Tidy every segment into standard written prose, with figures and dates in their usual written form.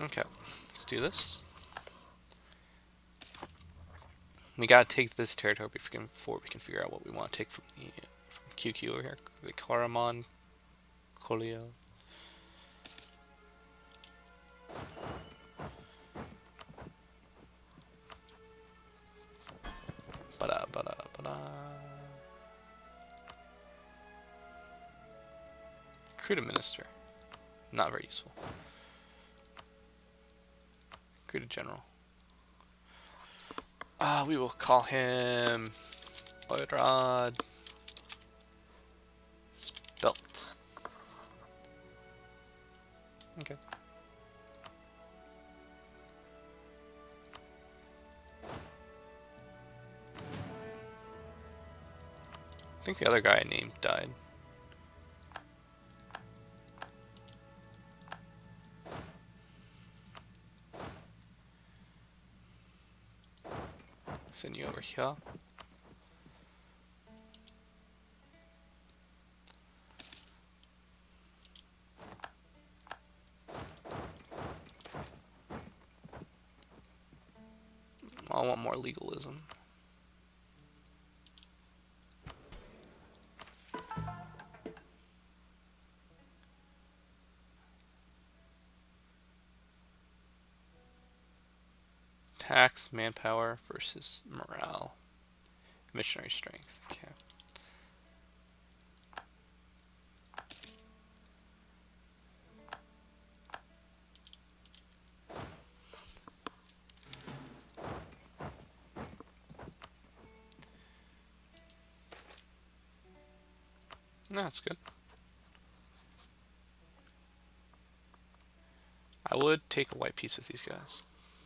Okay, let's do this. We gotta take this territory before we can figure out what we want to take from QQ over here. The Karamon Kolio. Bada. Recruit a minister. Not very useful. Recruit a general. We will call him Boyrod Spelt. Okay. I think the other guy I named died. Send you over here. I want more legalism. Tax, manpower versus morale. Missionary strength. Okay. No, that's good. I would take a white piece with these guys.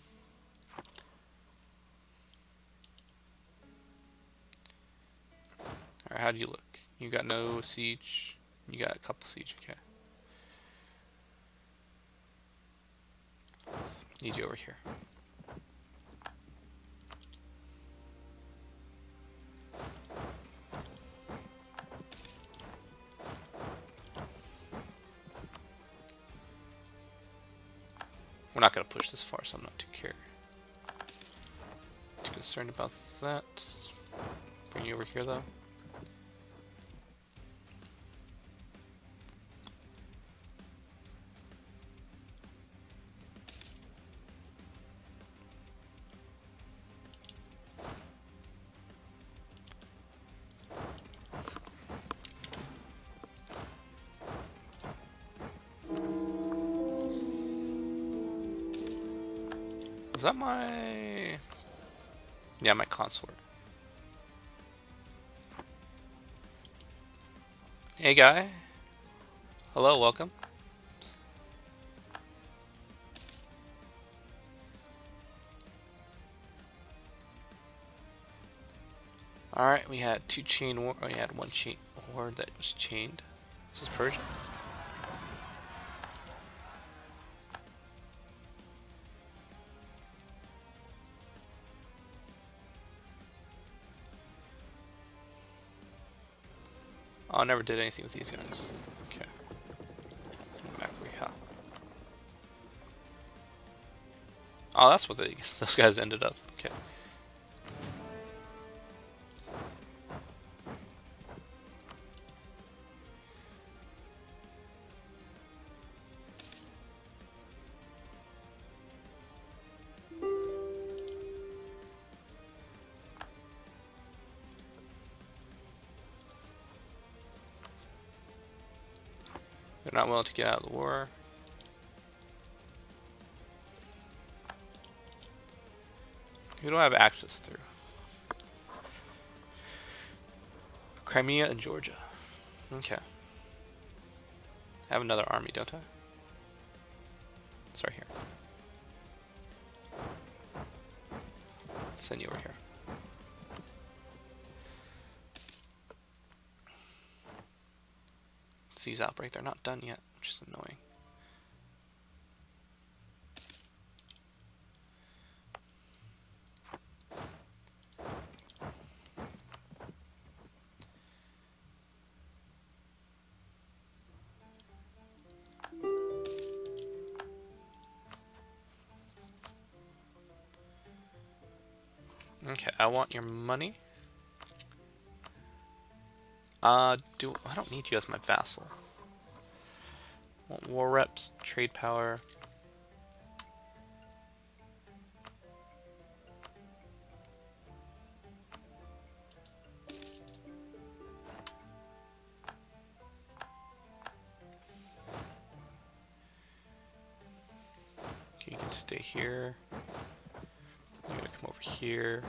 Alright, how do you look? You got no siege. You got a couple siege, okay. Need you over here. We're not going to push this far, so I'm not too concerned about that. Bring you over here, though. Is that my... Yeah, my consort. Hey, guy. Hello, welcome. Alright, we had two chain war. Oh, we had one chain war that was chained. This is Persian. Oh, I never did anything with these guys. Okay. Back we have. Oh, that's what those guys ended up. Okay. They're not willing to get out of the war. Who do I have access through? Crimea and Georgia. Okay. I have another army, don't I? It's right here. Send you over here. Seize outbreak. They're not done yet, which is annoying. Okay, I want your money. I don't need you as my vassal. I want war reps, trade power. Okay, you can stay here. You're gonna come over here.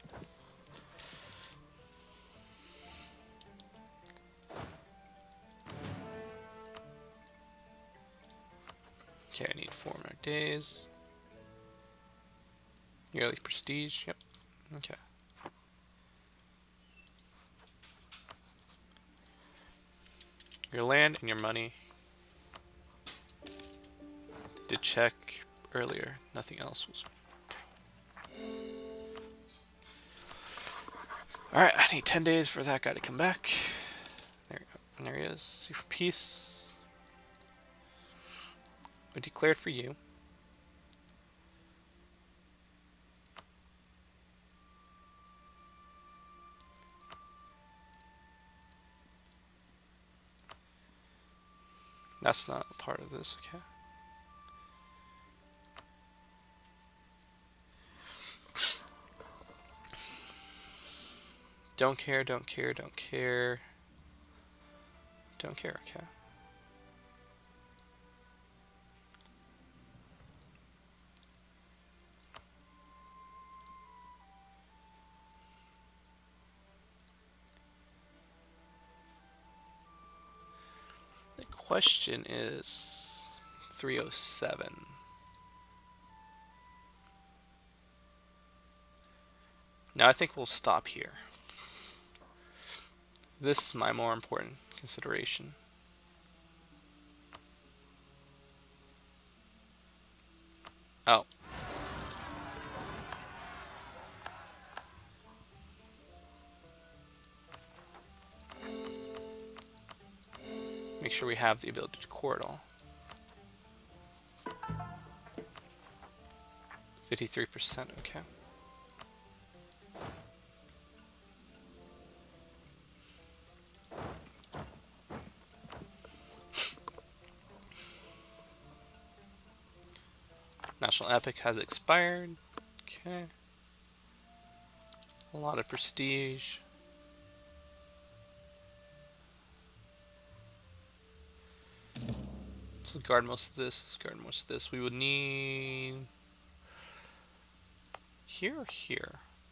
Okay, I need 4 more days. Yearly prestige, yep. Okay. Your land and your money. Did check earlier, nothing else was. Alright, I need 10 days for that guy to come back. There he is. See for peace. I declared for you. That's not a part of this, okay? Don't care, don't care, don't care. Don't care, okay. The question is 307. Now I think we'll stop here. This is my more important consideration. Oh. Make sure we have the ability to core it all. 53%, okay. National Epic has expired. Okay. A lot of prestige. Let's guard most of this. Let's guard most of this. We would need here or here.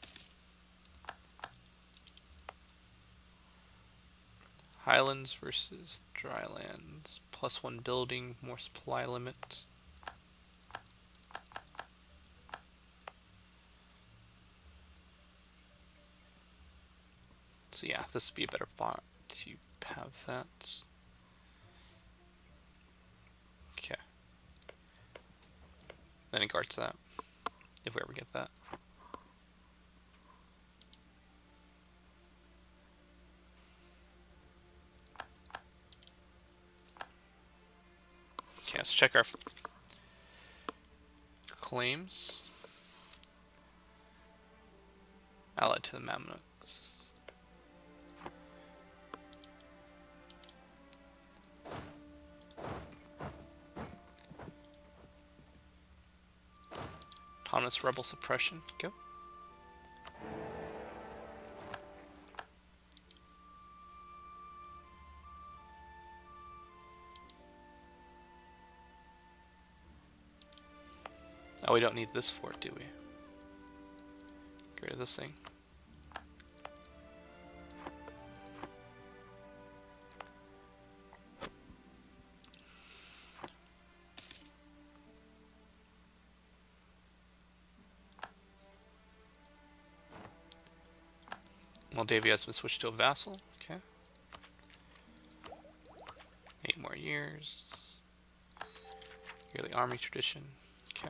Highlands versus Drylands. +1 building, more supply limit. So yeah, this would be a better font to have that. Okay. Then it guards that, if we ever get that. Okay, let's check our claims. Allied to the Mamluks. Autonomous rebel suppression. Go. Oh, we don't need this fort, do we? Get rid of this thing. Moldavia has been switched to a vassal. Okay. 8 more years. Yearly army tradition. Okay.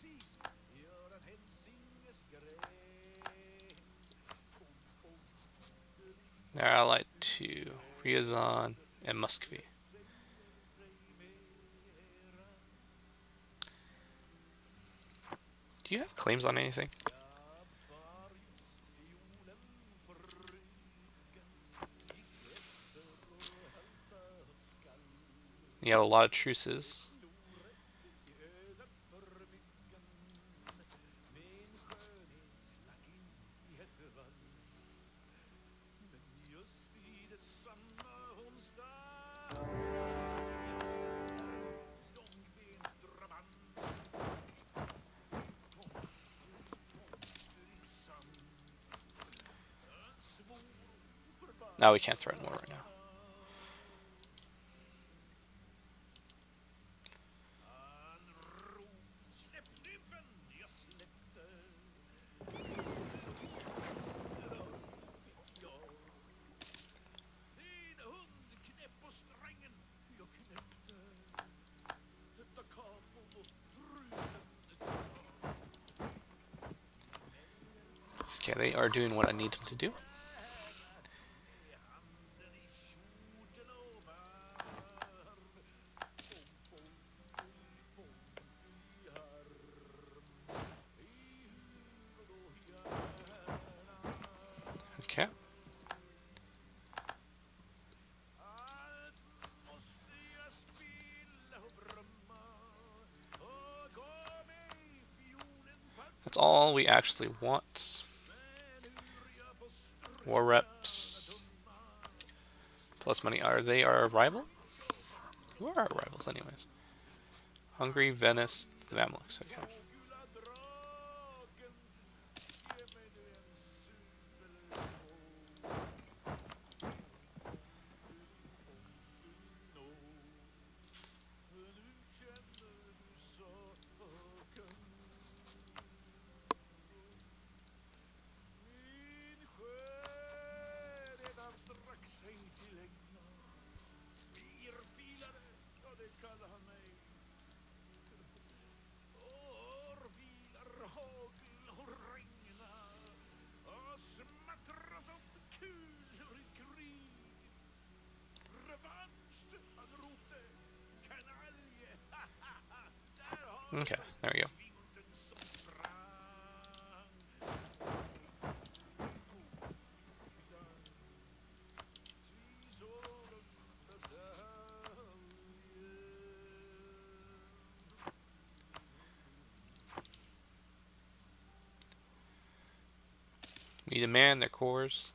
They're allied to Ryazan and Muscovy. Do you have claims on anything? You have a lot of truces. Now we can't threaten war right now. Okay, they are doing what I need them to do. Okay. That's all we actually want. War reps. Plus money. Are they our rival? Who are our rivals anyways? Hungary, Venice, the Mamluks. Okay. Okay, there we go. We demand their cores.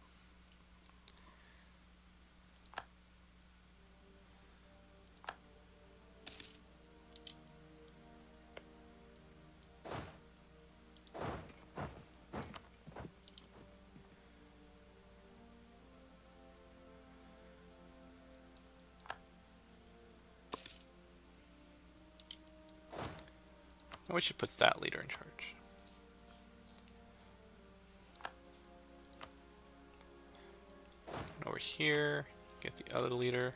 We should put that leader in charge. And over here, get the other leader.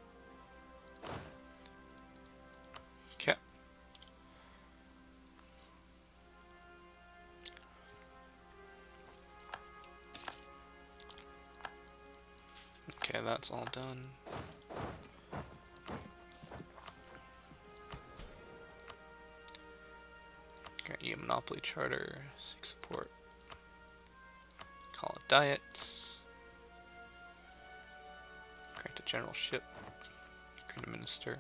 Okay. Okay, that's all done. Grant you a monopoly charter, seek support. Call it diets. Grant a generalship. Grant a minister.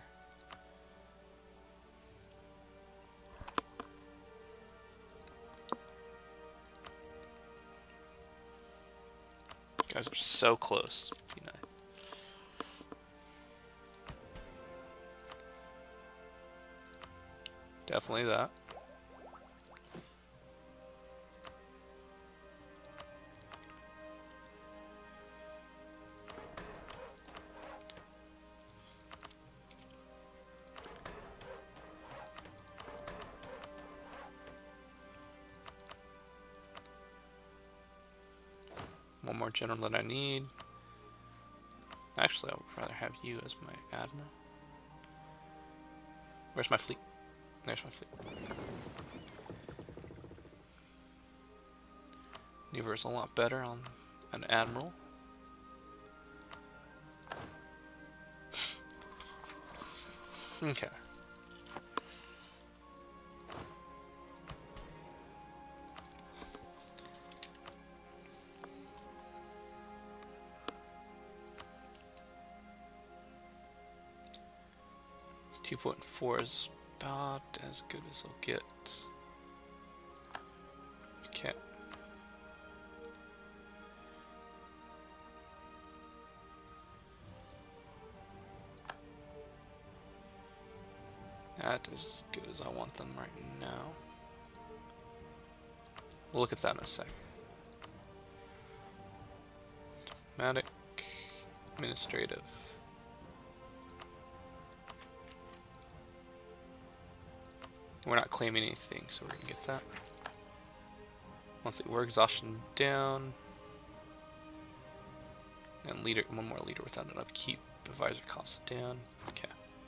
You guys are so close. P9. Definitely that. One more general that I need. Actually, I would rather have you as my admiral. Where's my fleet? There's my fleet. Universe a lot better on an admiral. Okay. .4 is about as good as they'll get. Okay. That is as good as I want them right now. We'll look at that in a sec. Diplomatic, administrative. We're not claiming anything, so we're gonna get that. Monthly war exhaustion down. And leader, one more leader without an upkeep. Advisor costs down. Okay.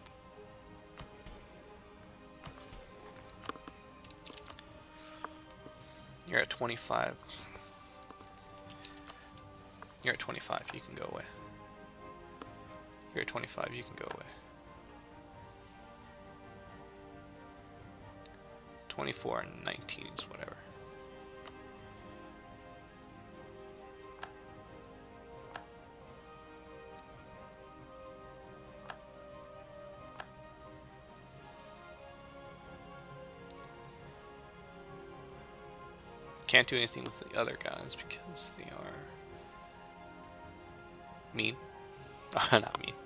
You're at 25. You're at 25, you can go away. You're at 25, you can go away. 24 and 19 is whatever. Can't do anything with the other guys because they are mean. Not mean.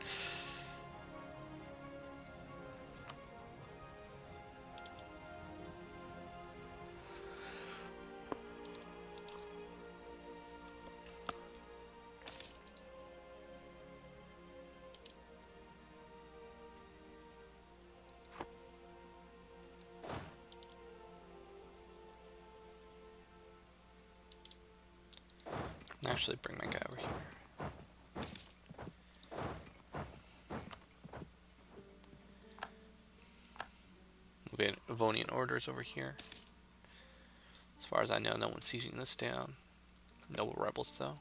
Actually, bring my guy over here. Avonian orders over here. As far as I know, no one's sieging this down. Noble rebels, though.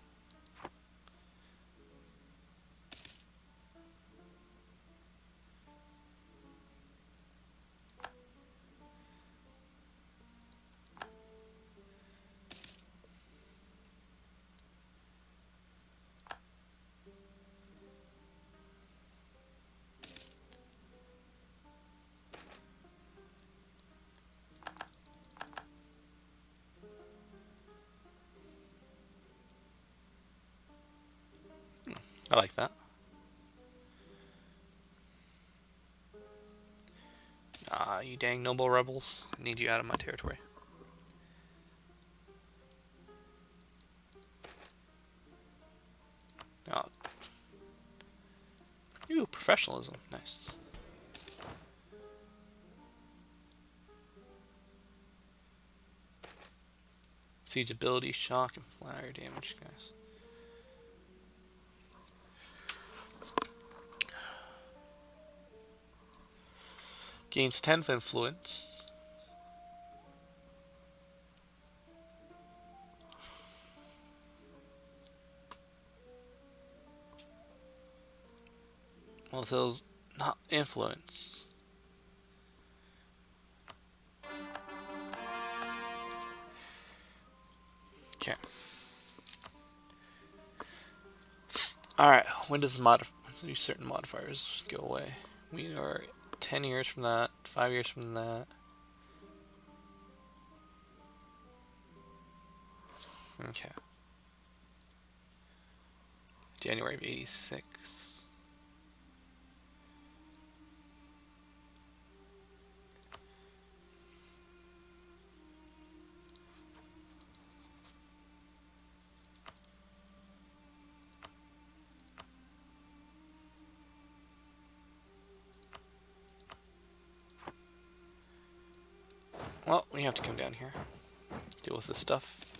I like that. Ah, you dang noble rebels. I need you out of my territory. Oh. Ooh, professionalism. Nice. Siege ability, shock, and flyer damage, guys. Gains 10 of influence. Well, those not influence. Okay. Alright, when does these certain modifiers go away? We are 10 years from that, 5 years from that. Okay. January of 86. Well, we have to come down here, deal with this stuff.